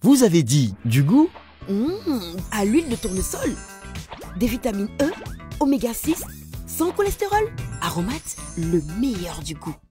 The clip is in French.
Vous avez dit du goût? À l'huile de tournesol. Des vitamines E, oméga 6, sans cholestérol. Aromat, le meilleur du goût.